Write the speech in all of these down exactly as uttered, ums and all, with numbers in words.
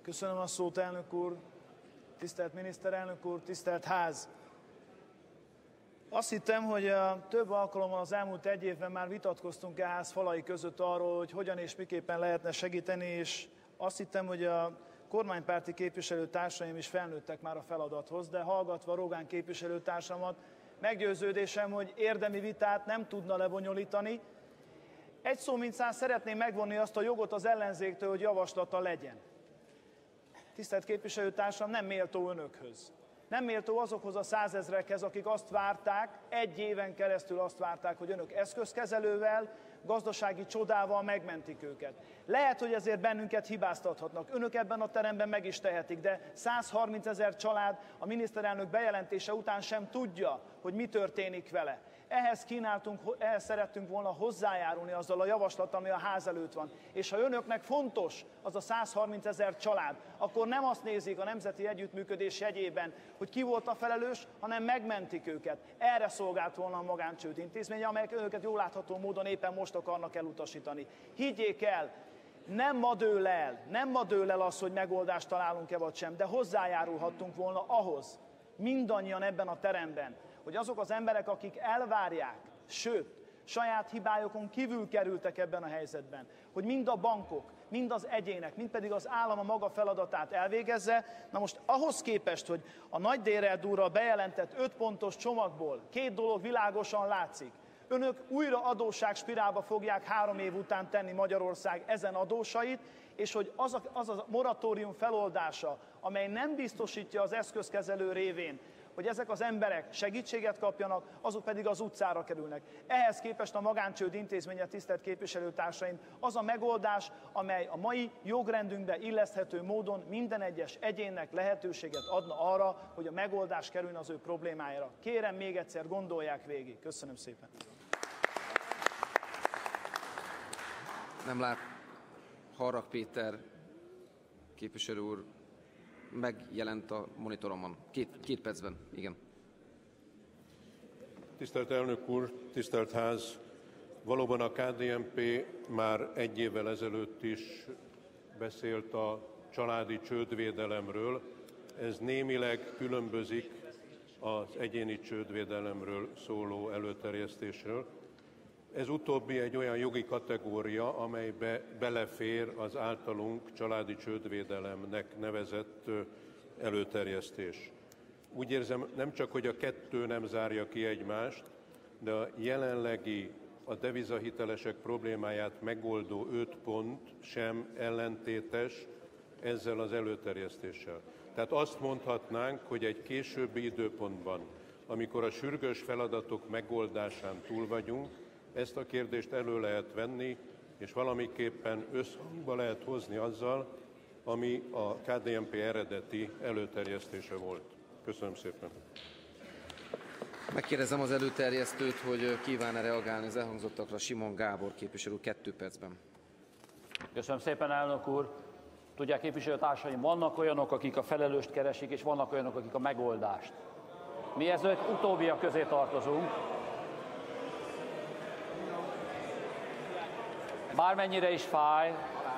Köszönöm a szót, elnök úr, tisztelt miniszterelnök úr, tisztelt ház! Azt hittem, hogy a több alkalommal az elmúlt egy évben már vitatkoztunk e ház falai között arról, hogy hogyan és miképpen lehetne segíteni, és azt hittem, hogy a kormánypárti képviselőtársaim is felnőttek már a feladathoz, de hallgatva Rogán képviselőtársamat, meggyőződésem, hogy érdemi vitát nem tudna lebonyolítani. Egy szó mint száz szeretném megvonni azt a jogot az ellenzéktől, hogy javaslata legyen. Tisztelt képviselőtársam, nem méltó önökhöz. Nem méltó azokhoz a százezrekhez, akik azt várták, egy éven keresztül azt várták, hogy önök eszközkezelővel, gazdasági csodával megmentik őket. Lehet, hogy ezért bennünket hibáztathatnak. Önök ebben a teremben meg is tehetik, de százharminc ezer család a miniszterelnök bejelentése után sem tudja, hogy mi történik vele. Ehhez kínáltunk, ehhez szerettünk volna hozzájárulni azzal a javaslattal, ami a ház előtt van. És ha önöknek fontos az a százharminc ezer család, akkor nem azt nézik a nemzeti együttműködés jegyében, hogy ki volt a felelős, hanem megmentik őket. Erre szolgált volna a magáncsőd intézménye, amelyek önöket jól látható módon éppen most akarnak elutasítani. Higgyék el, nem ma dől el, nem ma dől el az, hogy megoldást találunk-e vagy sem, de hozzájárulhattunk volna ahhoz, mindannyian ebben a teremben, hogy azok az emberek, akik elvárják, sőt, saját hibájukon kívül kerültek ebben a helyzetben, hogy mind a bankok, mind az egyének, mind pedig az állam a maga feladatát elvégezze. Na most ahhoz képest, hogy a Nagy Déreld úrral bejelentett öt pontos csomagból két dolog világosan látszik. Önök újra adósságspirálba fogják három év után tenni Magyarország ezen adósait, és hogy az a, az a moratórium feloldása, amely nem biztosítja az eszközkezelő révén, hogy ezek az emberek segítséget kapjanak, azok pedig az utcára kerülnek. Ehhez képest a magáncsőd intézménye, tisztelt képviselőtársaim, az a megoldás, amely a mai jogrendünkbe illeszthető módon minden egyes egyénnek lehetőséget adna arra, hogy a megoldás kerülne az ő problémájára. Kérem, még egyszer gondolják végig. Köszönöm szépen. Nem lát. Harrag Péter képviselő úr megjelent a monitoromon. Két, két percben, igen. Tisztelt elnök úr, tisztelt ház! Valóban a ká dé en pé már egy évvel ezelőtt is beszélt a családi csődvédelemről. Ez némileg különbözik az egyéni csődvédelemről szóló előterjesztésről. Ez utóbbi egy olyan jogi kategória, amelybe belefér az általunk családi csődvédelemnek nevezett előterjesztés. Úgy érzem, nem csak, hogy a kettő nem zárja ki egymást, de a jelenlegi a devizahitelesek problémáját megoldó öt pont sem ellentétes ezzel az előterjesztéssel. Tehát azt mondhatnánk, hogy egy későbbi időpontban, amikor a sürgős feladatok megoldásán túl vagyunk, ezt a kérdést elő lehet venni, és valamiképpen összhangba lehet hozni azzal, ami a ká dé en pé eredeti előterjesztése volt. Köszönöm szépen. Megkérdezem az előterjesztőt, hogy kíván-e reagálni az elhangzottakra. Simon Gábor képviselő kettő percben. Köszönöm szépen, elnök úr. Tudják, képviselőtársaim, vannak olyanok, akik a felelőst keresik, és vannak olyanok, akik a megoldást. Mi ezek utóbbiak közé tartozunk. Bármennyire is fáj,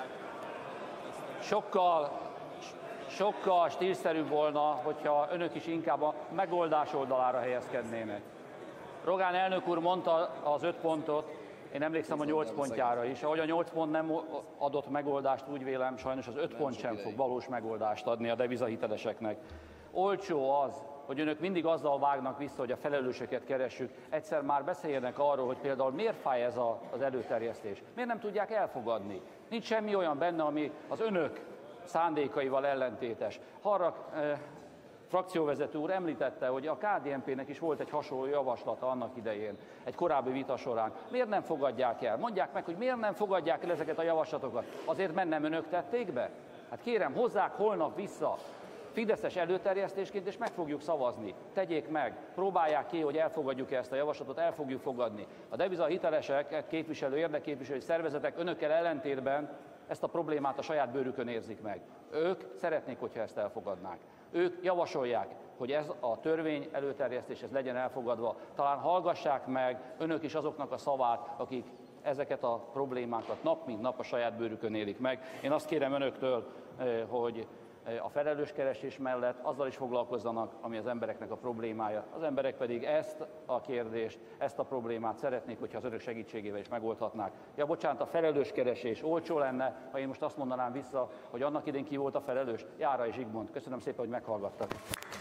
sokkal, sokkal stílszerűbb volna, hogyha önök is inkább a megoldás oldalára helyezkednének. Rogán elnök úr mondta az öt pontot, én emlékszem a nyolc pontjára is. Ahogy a nyolc pont nem adott megoldást, úgy vélem, sajnos az öt pont sem fog valós megoldást adni a devizahiteleseknek. Olcsó az, hogy önök mindig azzal vágnak vissza, hogy a felelősöket keressük. Egyszer már beszéljenek arról, hogy például miért fáj ez a, az előterjesztés. Miért nem tudják elfogadni? Nincs semmi olyan benne, ami az önök szándékaival ellentétes. Harrag eh, frakcióvezető úr említette, hogy a ká dé en pének is volt egy hasonló javaslata annak idején, egy korábbi vita során. Miért nem fogadják el? Mondják meg, hogy miért nem fogadják el ezeket a javaslatokat. Azért, mert nem önök tették be? Hát kérem, hozzák holnap vissza fideszes előterjesztésként, és meg fogjuk szavazni. Tegyék meg, próbálják ki, hogy elfogadjuk-e ezt a javaslatot, el fogjuk fogadni. A devizahitelesek, képviselő, érdekképviselő szervezetek önökkel ellentétben ezt a problémát a saját bőrükön érzik meg. Ők szeretnék, hogyha ezt elfogadnák. Ők javasolják, hogy ez a törvény előterjesztés ez legyen elfogadva. Talán hallgassák meg önök is azoknak a szavát, akik ezeket a problémákat nap mint nap a saját bőrükön élik meg. Én azt kérem önöktől, hogy a felelőskeresés mellett azzal is foglalkozzanak, ami az embereknek a problémája. Az emberek pedig ezt a kérdést, ezt a problémát szeretnék, hogyha az önök segítségével is megoldhatnák. Ja, bocsánat, a felelőskeresés olcsó lenne, ha én most azt mondanám vissza, hogy annak idén ki volt a felelős? Járai Zsigmond. Köszönöm szépen, hogy meghallgattak.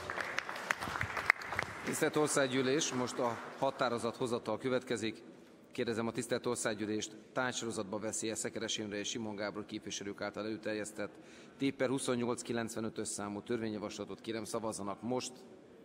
Tisztelt Országgyűlés, most a határozathozatal következik. Kérdezem a tisztelt Országgyűlést, tárgysorozatba veszi-e Szekeres Imre és Simon Gábor képviselők által előterjesztett T per huszonnyolc kilencvenötös számú törvényjavaslatot. Kérem, szavazzanak most.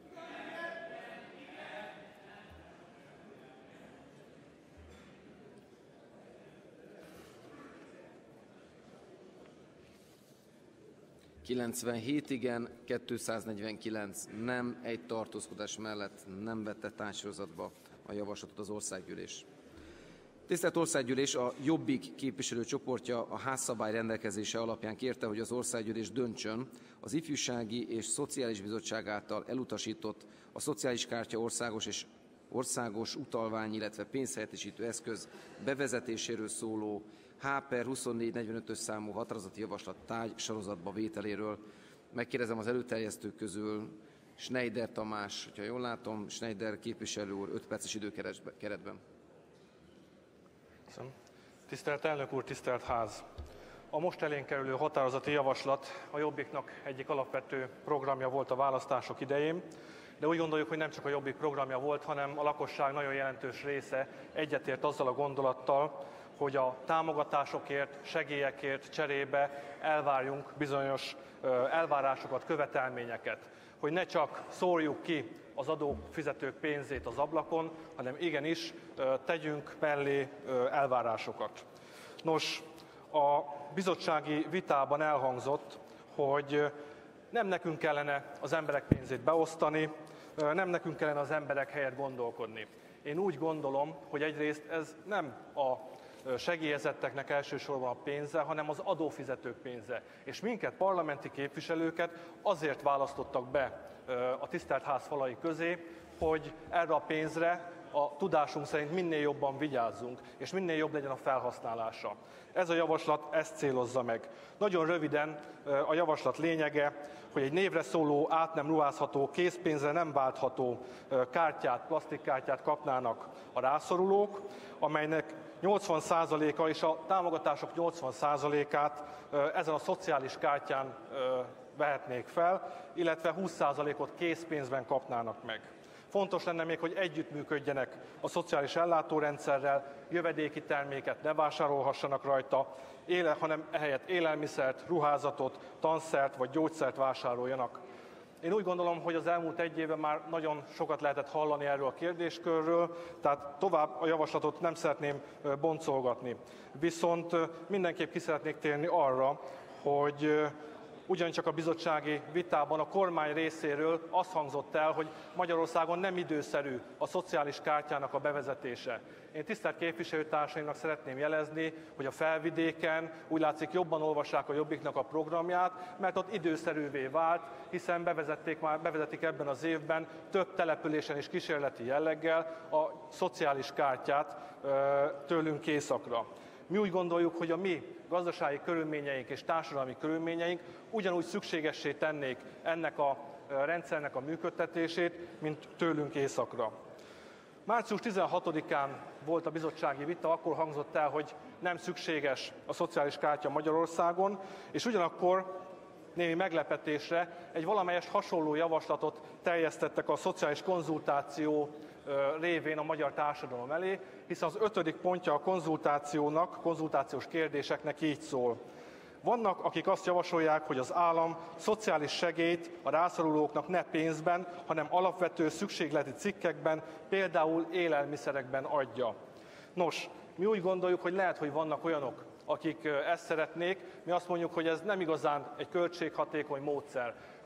kilencvenhét igen, kétszáznegyvenkilenc nem, egy tartózkodás mellett nem vette tárgysorozatba a javaslatot az Országgyűlés. Tisztelt Országgyűlés, a Jobbik képviselőcsoportja a házszabály rendelkezése alapján kérte, hogy az Országgyűlés döntsön az Ifjúsági és Szociális Bizottság által elutasított a szociális kártya országos és országos utalvány, illetve pénzhelyettesítő eszköz bevezetéséről szóló H per huszonnégy negyvenötös számú határozati javaslat tárgysorozatba vételéről. Megkérdezem az előterjesztők közül Schneider Tamás, hogyha jól látom, Schneider képviselő úr öt perces időkeretben. Tisztelt elnök úr, tisztelt ház! A most elénk kerülő határozati javaslat a Jobbiknak egyik alapvető programja volt a választások idején, de úgy gondoljuk, hogy nem csak a Jobbik programja volt, hanem a lakosság nagyon jelentős része egyetért azzal a gondolattal, hogy a támogatásokért, segélyekért cserébe elvárjunk bizonyos elvárásokat, követelményeket. Hogy ne csak szórjuk ki az adófizetők pénzét az ablakon, hanem igenis tegyünk mellé elvárásokat. Nos, a bizottsági vitában elhangzott, hogy nem nekünk kellene az emberek pénzét beosztani, nem nekünk kellene az emberek helyett gondolkodni. Én úgy gondolom, hogy egyrészt ez nem a segélyezetteknek elsősorban a pénze, hanem az adófizetők pénze. És minket, parlamenti képviselőket azért választottak be a tisztelt ház falai közé, hogy erre a pénzre a tudásunk szerint minél jobban vigyázzunk, és minél jobb legyen a felhasználása. Ez a javaslat ezt célozza meg. Nagyon röviden a javaslat lényege, hogy egy névre szóló, át nem ruházható, készpénzre nem váltható kártyát, plastikkártyát kapnának a rászorulók, amelynek nyolcvan százaléka és a támogatások nyolcvan százalékát ezen a szociális kártyán vehetnék fel, illetve húsz százalékot készpénzben kapnának meg. Fontos lenne még, hogy együttműködjenek a szociális ellátórendszerrel, jövedéki terméket ne vásárolhassanak rajta, éle, hanem ehelyett élelmiszert, ruházatot, tanszert vagy gyógyszert vásároljanak. Én úgy gondolom, hogy az elmúlt egy évben már nagyon sokat lehetett hallani erről a kérdéskörről, tehát tovább a javaslatot nem szeretném boncolgatni. Viszont mindenképp ki szeretnék térni arra, hogy ugyancsak a bizottsági vitában a kormány részéről azt hangzott el, hogy Magyarországon nem időszerű a szociális kártyának a bevezetése. Én tisztelt képviselőtársaimnak szeretném jelezni, hogy a Felvidéken úgy látszik jobban olvassák a Jobbiknak a programját, mert ott időszerűvé vált, hiszen bevezették már, bevezetik ebben az évben több településen is kísérleti jelleggel a szociális kártyát tőlünk északra. Mi úgy gondoljuk, hogy a mi gazdasági körülményeink és társadalmi körülményeink ugyanúgy szükségessé tennék ennek a rendszernek a működtetését, mint tőlünk északra. március tizenhatodikán volt a bizottsági vita, akkor hangzott el, hogy nem szükséges a szociális kártya Magyarországon, és ugyanakkor némi meglepetésre egy valamelyest hasonló javaslatot terjesztettek a szociális konzultáció révén a magyar társadalom elé, hiszen az ötödik pontja a konzultációnak, konzultációs kérdéseknek így szól. Vannak, akik azt javasolják, hogy az állam szociális segélyt a rászorulóknak ne pénzben, hanem alapvető szükségleti cikkekben, például élelmiszerekben adja. Nos, mi úgy gondoljuk, hogy lehet, hogy vannak olyanok, akik ezt szeretnék, mi azt mondjuk, hogy ez nem igazán egy költséghatékony módszer.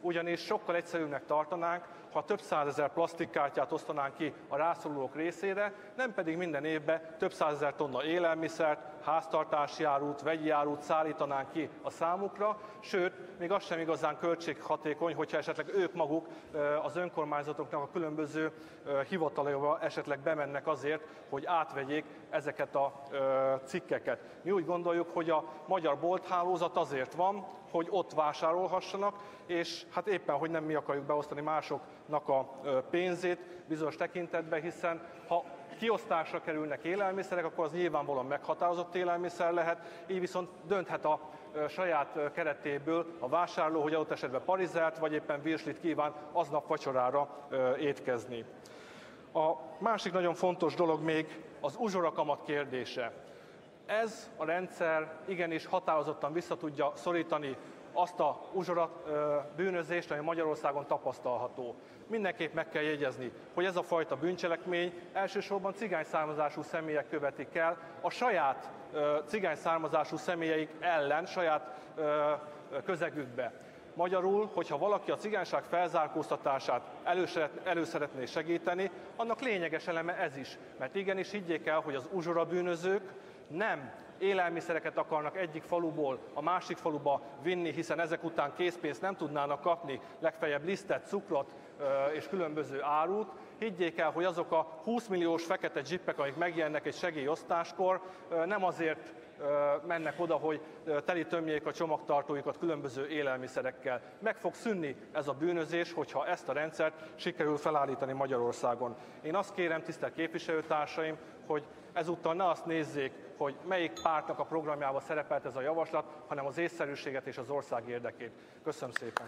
ugyanis sokkal egyszerűbbnek tartanánk, ha több százezer plastikkártyát osztanánk ki a rászorulók részére, nem pedig minden évben több százezer tonna élelmiszert, háztartási árut, vegyi árut szállítanánk ki a számukra, sőt, még az sem igazán költséghatékony, hogyha esetleg ők maguk az önkormányzatoknak a különböző hivatalaiba esetleg bemennek azért, hogy átvegyék ezeket a cikkeket. Mi úgy gondoljuk, hogy a magyar bolthálózat azért van, hogy ott vásárolhassanak, és hát éppen, hogy nem mi akarjuk beosztani másoknak a pénzét bizonyos tekintetben, hiszen ha kiosztásra kerülnek élelmiszerek, akkor az nyilvánvalóan meghatározott élelmiszer lehet, így viszont dönthet a saját keretéből a vásárló, hogy adott esetben parizert, vagy éppen virslit kíván aznap vacsorára étkezni. A másik nagyon fontos dolog még az uzsorakamat kérdése. Ez a rendszer igenis határozottan vissza tudja szorítani azt a uzsora bűnözést, ami Magyarországon tapasztalható. Mindenképp meg kell jegyezni, hogy ez a fajta bűncselekmény elsősorban cigány származású személyek követik el a saját cigány származású személyeik ellen, saját közegükbe. Magyarul, hogyha valaki a cigányság felzárkóztatását elő szeretné segíteni, annak lényeges eleme ez is. Mert igenis higgyék el, hogy az uzsorabűnözők nem élelmiszereket akarnak egyik faluból a másik faluba vinni, hiszen ezek után készpénzt nem tudnának kapni, legfeljebb lisztet, cukrot és különböző árut. Higgyék el, hogy azok a húsz milliós fekete dzsippek, amik megjelennek egy segélyosztáskor, nem azért mennek oda, hogy teli tömjék a csomagtartóikat különböző élelmiszerekkel. Meg fog szűnni ez a bűnözés, hogyha ezt a rendszert sikerül felállítani Magyarországon. Én azt kérem, tisztelt képviselőtársaim, hogy ezúttal ne azt nézzék, hogy melyik pártnak a programjába szerepelt ez a javaslat, hanem az észszerűséget és az ország érdekét. Köszönöm szépen!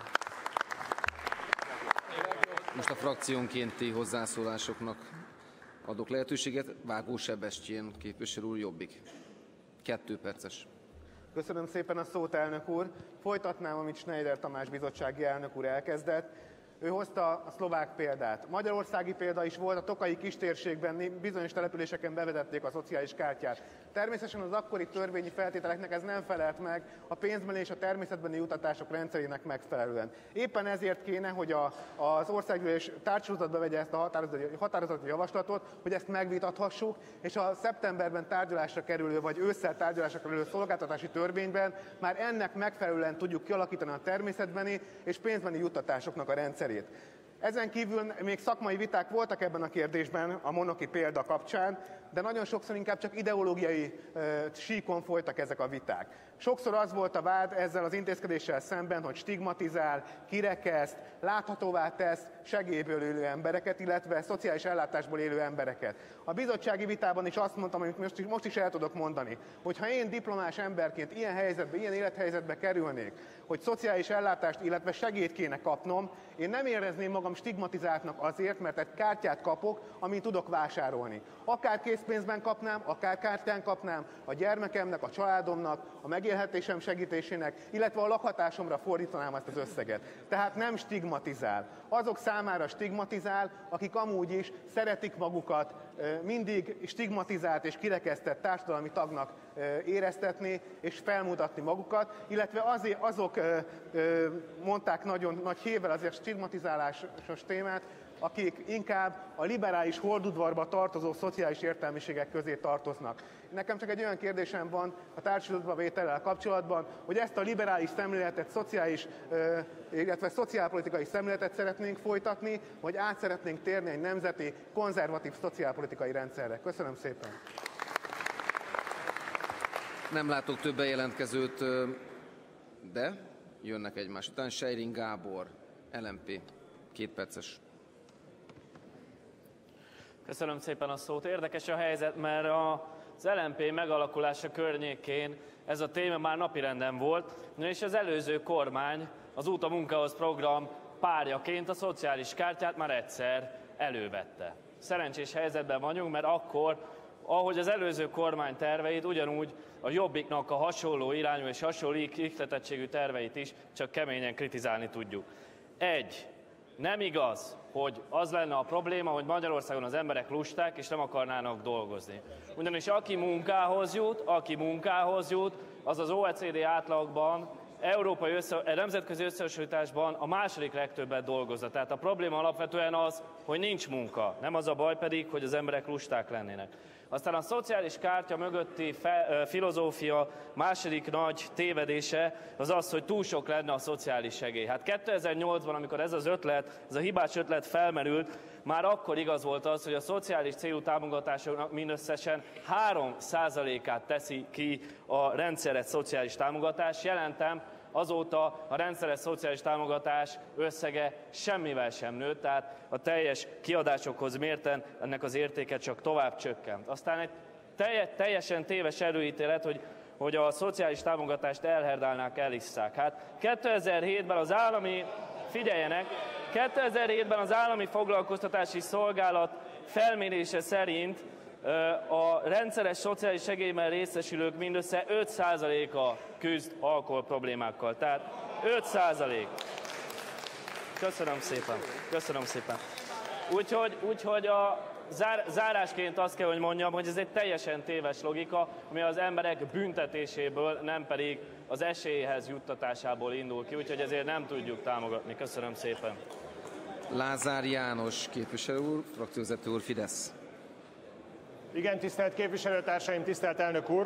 Most a frakciónkénti hozzászólásoknak adok lehetőséget. Vágó Sebestyén képviselő úr, Jobbik. Kettő perces. Köszönöm szépen a szót, elnök úr. Folytatnám, amit Schneider Tamás bizottsági elnök úr elkezdett. Ő hozta a szlovák példát. Magyarországi példa is volt, a tokaji kistérségben bizonyos településeken bevezették a szociális kártyát. Természetesen az akkori törvényi feltételeknek ez nem felelt meg a pénzbeni és a természetbeni jutatások rendszerének megfelelően. Éppen ezért kéne, hogy a, az országgyűlés tárgyalozatba vegye ezt a határozati javaslatot, hogy ezt megvitathassuk, és a szeptemberben tárgyalásra kerülő, vagy ősszel tárgyalásra kerülő szolgáltatási törvényben már ennek megfelelően tudjuk kialakítani a természetbeni és pénzbeni juttatásoknak a rendszerét. Ezen kívül még szakmai viták voltak ebben a kérdésben a Monoki példa kapcsán, de nagyon sokszor inkább csak ideológiai e, síkon folytak ezek a viták. Sokszor az volt a vád ezzel az intézkedéssel szemben, hogy stigmatizál, kirekeszt, láthatóvá tesz segélyből élő embereket, illetve szociális ellátásból élő embereket. A bizottsági vitában is azt mondtam, amit most, most is el tudok mondani, hogy ha én diplomás emberként ilyen helyzetbe, ilyen élethelyzetbe kerülnék, hogy szociális ellátást, illetve segélyt kéne kapnom, én nem érezném magam stigmatizáltnak azért, mert egy kártyát kapok, amin tudok vásárolni. Akár készpénzben kapnám, akár kártyán kapnám, a gyermekemnek, a családomnak, a megélhetésem segítésének, illetve a lakhatásomra fordítanám ezt az összeget. Tehát nem stigmatizál. Azok számára stigmatizál, akik amúgy is szeretik magukat mindig stigmatizált és kirekesztett társadalmi tagnak éreztetni és felmutatni magukat, illetve azért azok mondták nagyon nagy hévvel azért stigmatizálásos témát, akik inkább a liberális holdudvarba tartozó szociális értelmiségek közé tartoznak. Nekem csak egy olyan kérdésem van a társadalomba vétellel kapcsolatban, hogy ezt a liberális szemléletet, szociális, illetve szociálpolitikai szemléletet szeretnénk folytatni, vagy át szeretnénk térni egy nemzeti, konzervatív szociálpolitikai rendszerre. Köszönöm szépen! Nem látok több bejelentkezőt, de jönnek egymás után. Sejrin Gábor, el em pé, két perces. Köszönöm szépen a szót. Érdekes a helyzet, mert az el em pé megalakulása környékén ez a téma már napirenden volt, és az előző kormány az Út a munkához program párjaként a szociális kártyát már egyszer elővette. Szerencsés helyzetben vagyunk, mert akkor, ahogy az előző kormány terveit, ugyanúgy a Jobbiknak a hasonló irányú és hasonló ihletettségű terveit is csak keményen kritizálni tudjuk. Egy. Nem igaz, hogy az lenne a probléma, hogy Magyarországon az emberek lusták és nem akarnának dolgozni. Ugyanis aki munkához jut, aki munkához jut, az az o e cé dé átlagban európai össze, nemzetközi összehasonlításban a második legtöbbet dolgozza. Tehát a probléma alapvetően az, hogy nincs munka. Nem az a baj pedig, hogy az emberek lusták lennének. Aztán a szociális kártya mögötti fe, filozófia második nagy tévedése az az, hogy túl sok lenne a szociális segély. Hát kétezer-nyolcban, amikor ez az ötlet, ez a hibás ötlet felmerült, már akkor igaz volt az, hogy a szociális célú támogatásoknak mindösszesen három százalékát teszi ki a rendszeres szociális támogatás. Jelentem, azóta a rendszeres szociális támogatás összege semmivel sem nőtt, tehát a teljes kiadásokhoz mérten ennek az értéke csak tovább csökkent. Aztán egy teljesen téves előítélet, hogy, hogy a szociális támogatást elherdálnák, elisszák. Hát kétezer-hétben az állami, figyeljenek, kétezer-hétben az állami foglalkoztatási szolgálat felmérése szerint a rendszeres szociális segélyben részesülők mindössze öt százaléka küzd alkohol problémákkal. Tehát öt százalék. Köszönöm szépen. Köszönöm szépen. Úgyhogy, úgyhogy a zár, zárásként azt kell, hogy mondjam, hogy ez egy teljesen téves logika, ami az emberek büntetéséből, nem pedig az esélyhez juttatásából indul ki. Úgyhogy ezért nem tudjuk támogatni. Köszönöm szépen. Lázár János képviselő úr, frakcióvezető úr, Fidesz. Igen, tisztelt képviselőtársaim, tisztelt elnök úr!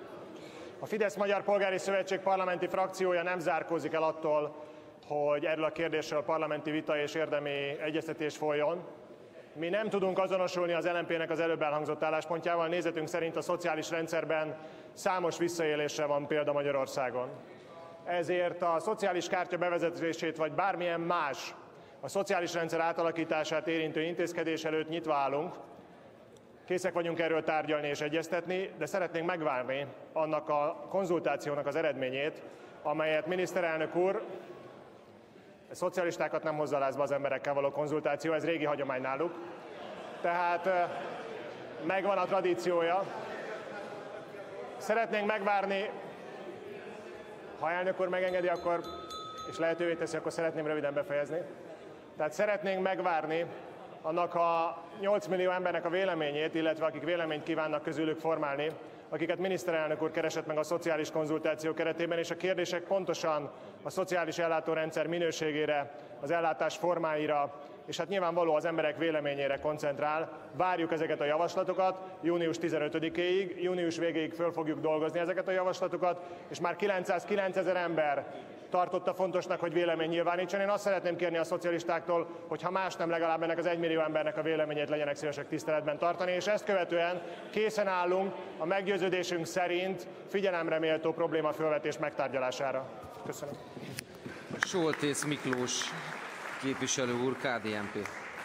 A Fidesz Magyar Polgári Szövetség parlamenti frakciója nem zárkózik el attól, hogy erről a kérdésről parlamenti vita és érdemi egyeztetés folyjon. Mi nem tudunk azonosulni az el em pé-nek az előbb elhangzott álláspontjával. Nézetünk szerint a szociális rendszerben számos visszaélésre van példa Magyarországon. Ezért a szociális kártya bevezetését, vagy bármilyen más a szociális rendszer átalakítását érintő intézkedés előtt nyitva állunk. Készek vagyunk erről tárgyalni és egyeztetni, de szeretnénk megvárni annak a konzultációnak az eredményét, amelyet miniszterelnök úr, a szocialistákat nem hozza lázba az emberekkel való konzultáció, ez régi hagyomány náluk. Tehát megvan a tradíciója. Szeretnénk megvárni, ha elnök úr megengedi, akkor, és lehetővé teszi, akkor szeretném röviden befejezni. Tehát szeretnénk megvárni annak a nyolc millió embernek a véleményét, illetve akik véleményt kívánnak közülük formálni, akiket miniszterelnök úr keresett meg a szociális konzultáció keretében, és a kérdések pontosan a szociális ellátórendszer minőségére, az ellátás formáira, és hát nyilvánvaló az emberek véleményére koncentrál. Várjuk ezeket a javaslatokat június tizenötödikéig, június végéig föl fogjuk dolgozni ezeket a javaslatokat, és már kilencszázkilencezer ember tartotta fontosnak, hogy vélemény nyilvánítson. Én azt szeretném kérni a szocialistáktól, hogy ha más nem, legalább ennek az egymillió embernek a véleményét legyenek szívesek tiszteletben tartani, és ezt követően készen állunk a meggyőződésünk szerint figyelemre méltó probléma fölvetés megtárgyalására. Köszönöm. Soltész Miklós képviselő úr, ká dé en pé.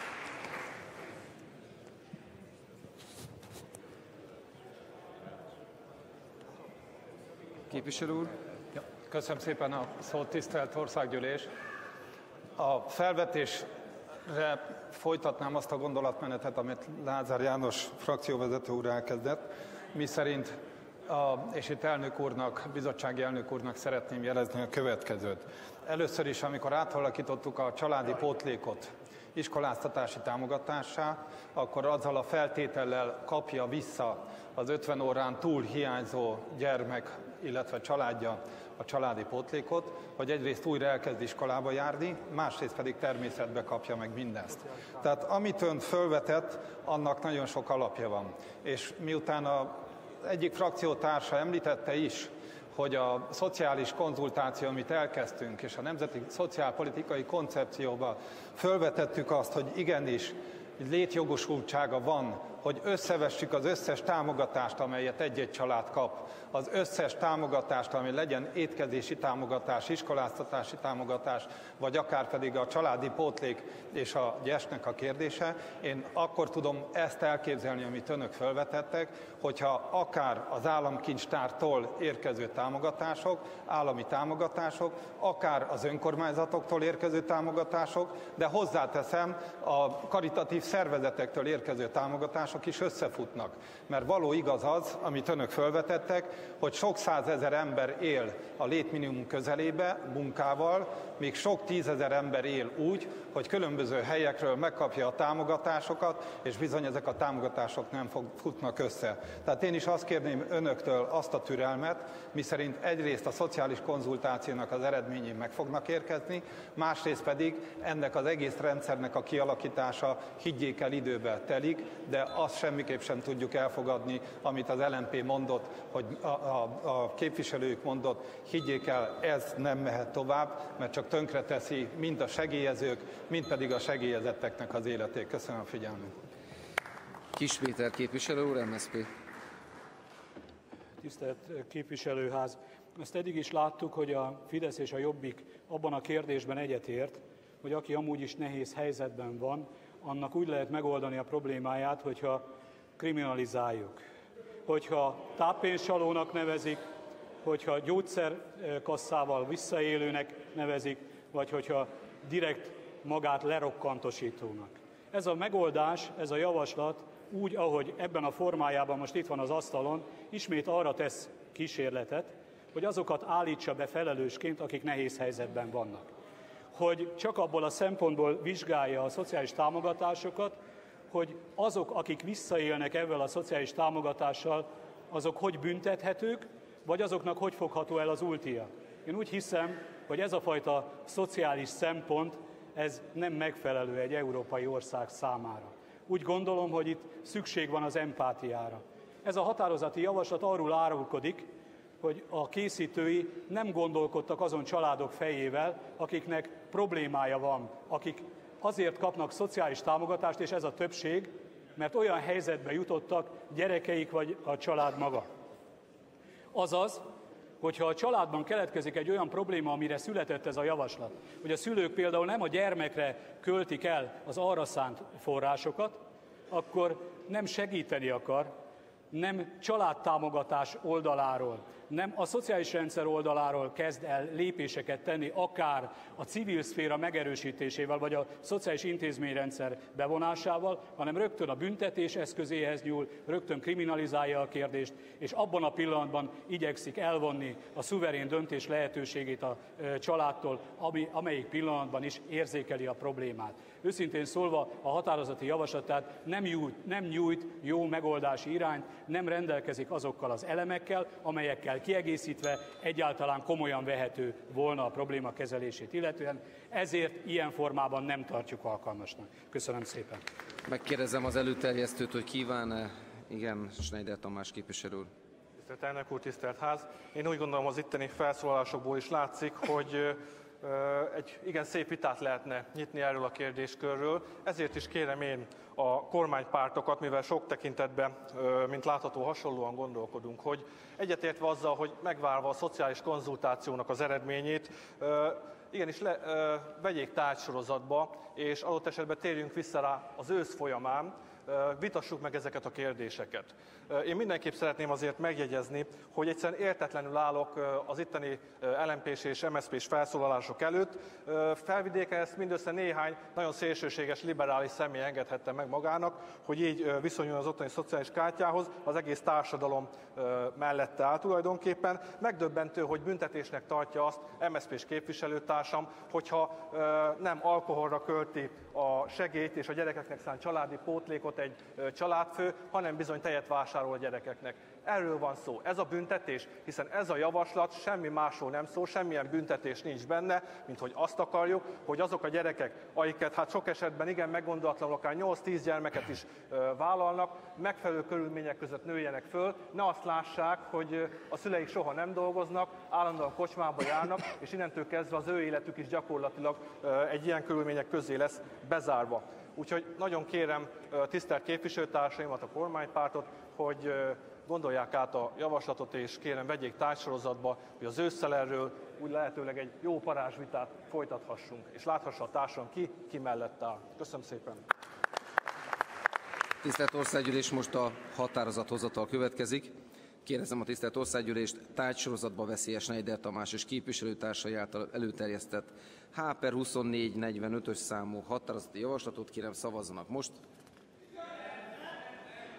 Képviselő úr. Ja, köszönöm szépen a szót, tisztelt országgyűlés. A felvetésre folytatnám azt a gondolatmenetet, amit Lázár János frakcióvezető úr elkezdett, miszerint, a, és itt elnök úrnak, bizottsági elnök úrnak szeretném jelezni a következőt. Először is, amikor átalakítottuk a családi pótlékot iskoláztatási támogatássá, akkor azzal a feltétellel kapja vissza az ötven órán túl hiányzó gyermek, illetve családja a családi pótlékot, hogy egyrészt újra elkezd iskolába járni, másrészt pedig természetbe kapja meg mindezt. Tehát amit ön fölvetett, annak nagyon sok alapja van. És miután az egyik frakciótársa említette is, hogy a szociális konzultáció, amit elkezdtünk, és a nemzeti szociálpolitikai koncepcióba fölvetettük azt, hogy igenis létjogosultsága van, hogy összevessük az összes támogatást, amelyet egy-egy család kap, az összes támogatást, ami legyen étkezési támogatás, iskoláztatási támogatás, vagy akár pedig a családi pótlék és a gyesnek a kérdése. Én akkor tudom ezt elképzelni, amit önök felvetettek, hogyha akár az államkincstártól érkező támogatások, állami támogatások, akár az önkormányzatoktól érkező támogatások, de hozzáteszem a karitatív szervezetektől érkező támogatások, támogatások is összefutnak. Mert való igaz az, amit önök felvetettek, hogy sok százezer ember él a létminimum közelébe munkával, míg sok tízezer ember él úgy, hogy különböző helyekről megkapja a támogatásokat, és bizony ezek a támogatások nem fog, futnak össze. Tehát én is azt kérném önöktől azt a türelmet, miszerint egyrészt a szociális konzultációnak az eredményei meg fognak érkezni, másrészt pedig ennek az egész rendszernek a kialakítása, higgyék el, időbe telik, de azt semmiképp sem tudjuk elfogadni, amit az el em pé mondott, hogy a, a, a képviselők mondott, higgyék el, ez nem mehet tovább, mert csak tönkreteszi mind a segélyezők, mind pedig a segélyezetteknek az életét. Köszönöm a figyelmet. Kis Péter képviselő úr, em es zé pé. Tisztelt képviselőház! Ezt eddig is láttuk, hogy a Fidesz és a Jobbik abban a kérdésben egyetért, hogy aki amúgy is nehéz helyzetben van, annak úgy lehet megoldani a problémáját, hogyha kriminalizáljuk. Hogyha táppénzcsalónak nevezik, hogyha gyógyszerkasszával visszaélőnek nevezik, vagy hogyha direkt magát lerokkantosítónak. Ez a megoldás, ez a javaslat úgy, ahogy ebben a formájában most itt van az asztalon, ismét arra tesz kísérletet, hogy azokat állítsa be felelősként, akik nehéz helyzetben vannak. Hogy csak abból a szempontból vizsgálja a szociális támogatásokat, hogy azok, akik visszaélnek ezzel a szociális támogatással, azok hogy büntethetők, vagy azoknak hogy fogható el az ultia. Én úgy hiszem, hogy ez a fajta szociális szempont, ez nem megfelelő egy európai ország számára. Úgy gondolom, hogy itt szükség van az empátiára. Ez a határozati javaslat arról árulkodik, hogy a készítői nem gondolkodtak azon családok fejével, akiknek problémája van, akik azért kapnak szociális támogatást, és ez a többség, mert olyan helyzetbe jutottak gyerekeik vagy a család maga. Azaz, hogyha a családban keletkezik egy olyan probléma, amire született ez a javaslat, hogy a szülők például nem a gyermekre költik el az arra szánt forrásokat, akkor nem segíteni akar, nem családtámogatás oldaláról, nem a szociális rendszer oldaláról kezd el lépéseket tenni, akár a civil szféra megerősítésével, vagy a szociális intézményrendszer bevonásával, hanem rögtön a büntetés eszközéhez nyúl, rögtön kriminalizálja a kérdést, és abban a pillanatban igyekszik elvonni a szuverén döntés lehetőségét a családtól, ami, amelyik pillanatban is érzékeli a problémát. Őszintén szólva a határozati javaslat tehát nem nyújt, nem nyújt jó megoldási irányt, nem rendelkezik azokkal az elemekkel, amelyekkel kiegészítve egyáltalán komolyan vehető volna a probléma kezelését illetően, ezért ilyen formában nem tartjuk alkalmasnak. Köszönöm szépen. Megkérdezem az előterjesztőt, hogy kíván-e? Igen, Schneider Tamás képviselő úr. Tisztelt elnök úr, tisztelt ház! Én úgy gondolom, az itteni felszólalásokból is látszik, hogy egy igen szép vitát lehetne nyitni erről a kérdéskörről. Ezért is kérem én a kormánypártokat, mivel sok tekintetben, mint látható, hasonlóan gondolkodunk, hogy egyetértve azzal, hogy megvárva a szociális konzultációnak az eredményét, igenis le, vegyék tárgysorozatba, és adott esetben térjünk vissza rá az ősz folyamán, vitassuk meg ezeket a kérdéseket. Én mindenképp szeretném azért megjegyezni, hogy egyszerűen értetlenül állok az itteni el em pés és em es zé pés felszólalások előtt. Felvidéken ezt mindössze néhány nagyon szélsőséges liberális személy engedhette meg magának, hogy így viszonyuljon az ottani szociális kártyához, az egész társadalom mellette áll tulajdonképpen. Megdöbbentő, hogy büntetésnek tartja azt em es zé pés képviselőtársam, hogyha nem alkoholra költi a segélyt és a gyerekeknek szánt családi pótlékot egy családfő, hanem bizony tejet vásárol a gyerekeknek. Erről van szó. Ez a büntetés, hiszen ez a javaslat semmi másról nem szól, semmilyen büntetés nincs benne, mint hogy azt akarjuk, hogy azok a gyerekek, akiket hát sok esetben igen meggondolatlanul akár nyolc-tíz gyermeket is ö, vállalnak, megfelelő körülmények között nőjenek föl, ne azt lássák, hogy a szüleik soha nem dolgoznak, állandóan kocsmába járnak, és innentől kezdve az ő életük is gyakorlatilag ö, egy ilyen körülmények közé lesz bezárva. Úgyhogy nagyon kérem tisztelt képviselőtársaimat, a kormánypártot, hogy gondolják át a javaslatot, és kérem vegyék tárgysorozatba, hogy az ősszel erről úgy lehetőleg egy jó parázsvitát folytathassunk, és láthassa a társadalom ki, ki mellett áll. Köszönöm szépen! Tisztelt Országgyűlés, most a határozathozatal következik. Kérdezem a tisztelt Országgyűlést, tárgysorozatba veszi Schneider Tamás és képviselőtársai által előterjesztett H per huszonnégy negyvenötös számú határozati javaslatot. Kérem, szavazzanak most.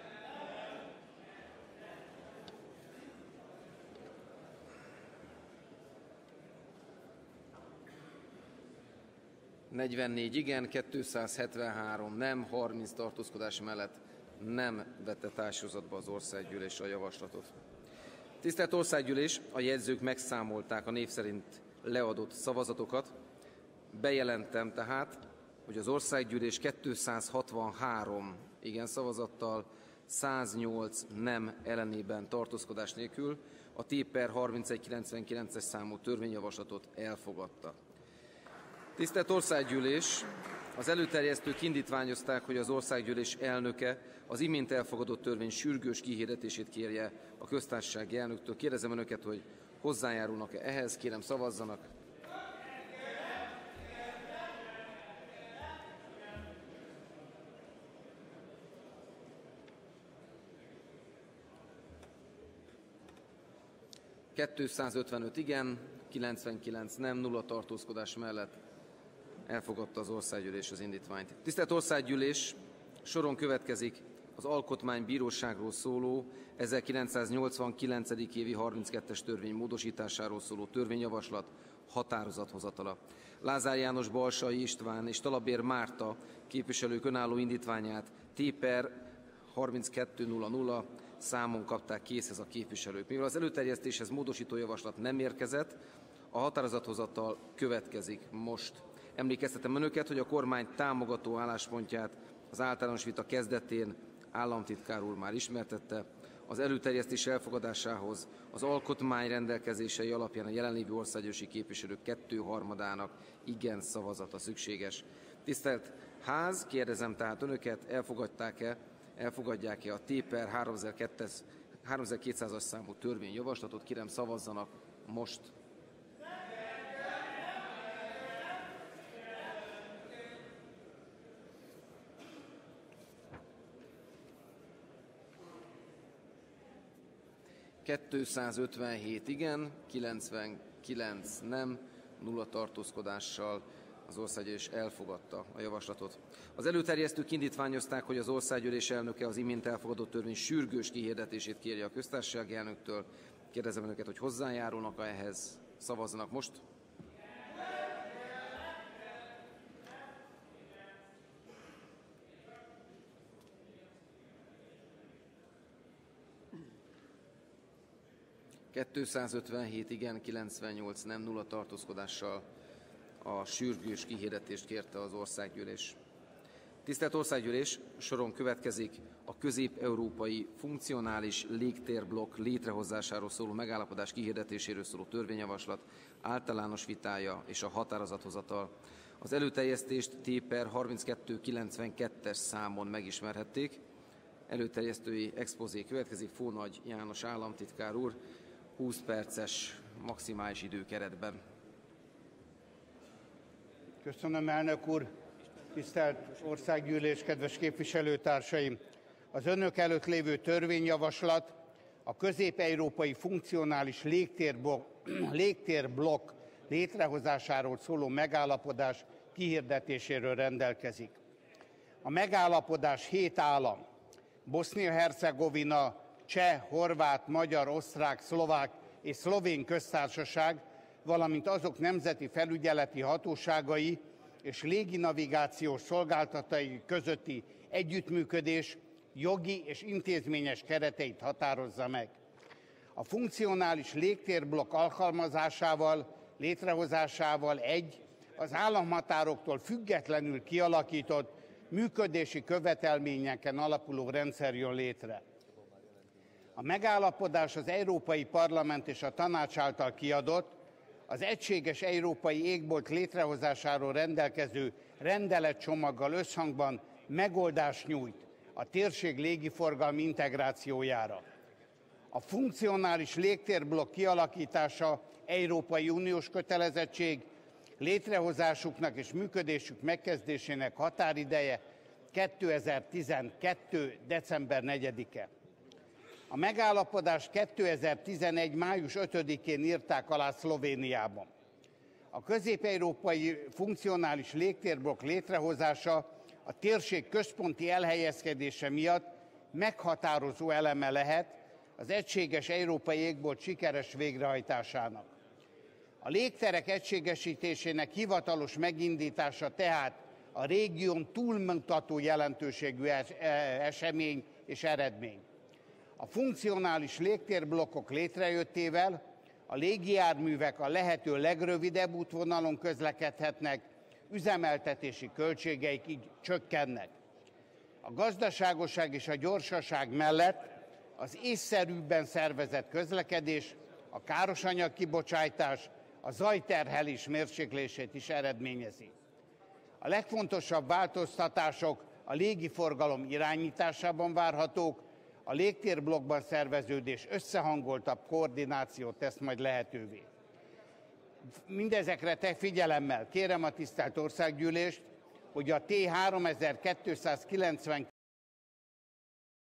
negyvennégy igen, kétszázhetvenhárom nem, harminc tartózkodás mellett nem vette társazatba az országgyűlés a javaslatot. Tisztelt Országgyűlés, a jegyzők megszámolták a név szerint leadott szavazatokat. Bejelentem tehát, hogy az Országgyűlés kétszázhatvanhárom igen szavazattal, száznyolc nem ellenében tartózkodás nélkül a T per harmincegy kilencvenkilences számú törvényjavaslatot elfogadta. Tisztelt Országgyűlés, az előterjesztők indítványozták, hogy az Országgyűlés elnöke az imént elfogadott törvény sürgős kihirdetését kérje a köztársasági elnöktől. Kérdezem önöket, hogy hozzájárulnak-e ehhez, kérem szavazzanak. kétszázötvenöt igen, kilencvenkilenc nem, nulla tartózkodás mellett elfogadta az Országgyűlés az indítványt. Tisztelt Országgyűlés, soron következik az Alkotmánybíróságról szóló ezerkilencszáznyolcvankilencedik évi harminckettes törvény módosításáról szóló törvényjavaslat határozathozatala. Lázár János, Balsai István és Talabér Márta képviselők önálló indítványát T per harminckettő nulla nulla számon kapták készhez a képviselők. Mivel az előterjesztéshez módosító javaslat nem érkezett, a határozathozatal következik most. Emlékeztetem önöket, hogy a kormány támogató álláspontját az általános vita kezdetén államtitkár úr már ismertette. Az előterjesztés elfogadásához az alkotmány rendelkezései alapján a jelenlévő országgyűlési képviselők kettőharmadának igen szavazata szükséges. Tisztelt Ház, kérdezem tehát önöket, elfogadták-e, elfogadják-e a T per háromezerkétszázas számú törvényjavaslatot? Kérem szavazzanak most. kétszázötvenhét igen, kilencvenkilenc nem, nulla tartózkodással az Országgyűlés elfogadta a javaslatot. Az előterjesztők indítványozták, hogy az Országgyűlés elnöke az imént elfogadott törvény sürgős kihirdetését kérje a köztársasági elnöktől. Kérdezem önöket, hogy hozzájárulnak ehhez, szavazzanak most. kétszázötvenhét igen, kilencvennyolc nem, nulla tartózkodással a sürgős kihirdetést kérte az Országgyűlés. Tisztelt Országgyűlés, soron következik a közép-európai funkcionális légtérblokk létrehozásáról szóló megállapodás kihirdetéséről szóló törvényjavaslat általános vitája és a határozathozatal. Az előterjesztést T per harminckettő kilencvenkettes számon megismerhették. Előterjesztői expozé következik, Fónagy János államtitkár úr, húsz perces maximális időkeretben. Köszönöm, elnök úr! Tisztelt Országgyűlés, kedves képviselőtársaim! Az önök előtt lévő törvényjavaslat a közép-európai funkcionális légtérblokk, légtérblokk létrehozásáról szóló megállapodás kihirdetéséről rendelkezik. A megállapodás hét állam, Bosznia-Hercegovina, Cseh, Horvát, Magyar, Osztrák, Szlovák és Szlovén köztársaság, valamint azok nemzeti felügyeleti hatóságai és léginavigációs szolgáltatói közötti együttműködés jogi és intézményes kereteit határozza meg. A funkcionális légtérblokk alkalmazásával, létrehozásával egy az államhatároktól függetlenül kialakított működési követelményeken alapuló rendszer jön létre. A megállapodás az Európai Parlament és a Tanács által kiadott, az egységes európai égbolt létrehozásáról rendelkező rendeletcsomaggal összhangban megoldást nyújt a térség légiforgalmi integrációjára. A funkcionális légtérblokk kialakítása Európai Uniós kötelezettség, létrehozásuknak és működésük megkezdésének határideje kétezer-tizenkettő. december negyedike. A megállapodást kétezer-tizenegy. május ötödikén írták alá Szlovéniában. A közép-európai funkcionális légtérblokk létrehozása a térség központi elhelyezkedése miatt meghatározó eleme lehet az egységes európai égbolt sikeres végrehajtásának. A légterek egységesítésének hivatalos megindítása tehát a régión túlmutató jelentőségű esemény és eredmény. A funkcionális légtérblokkok létrejöttével a légijárművek a lehető legrövidebb útvonalon közlekedhetnek, üzemeltetési költségeik így csökkennek. A gazdaságosság és a gyorsaság mellett az észszerűbben szervezett közlekedés, a károsanyag kibocsátás, a zajterhelés mérséklését is eredményezi. A legfontosabb változtatások a légiforgalom irányításában várhatók, a légtérblokkban szerveződés összehangoltabb koordinációt tesz majd lehetővé. Mindezekre te figyelemmel kérem a tisztelt Országgyűlést, hogy a T háromezer-kétszázkilencven